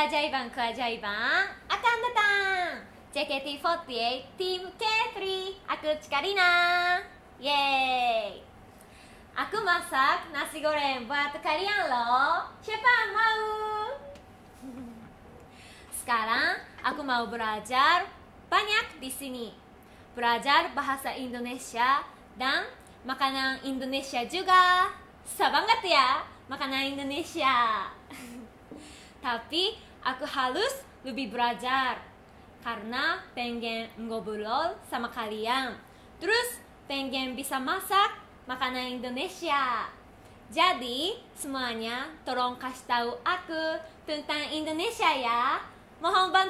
keajaiban akan datang. JKT48 Tim K3, aku Cikarina. Yeay. Aku masak nasi goreng buat kalian loh. Siapa mau? Sekarang aku mau belajar banyak di sini. Belajar bahasa Indonesia dan makanan Indonesia juga. Susah banget ya makanan Indonesia. Tapi aku harus lebih belajar karena pengen ngobrol sama kalian. Terus pengen bisa masak makanan Indonesia. Jadi semuanya tolong kasih tahu aku tentang Indonesia ya. Mohon bantu.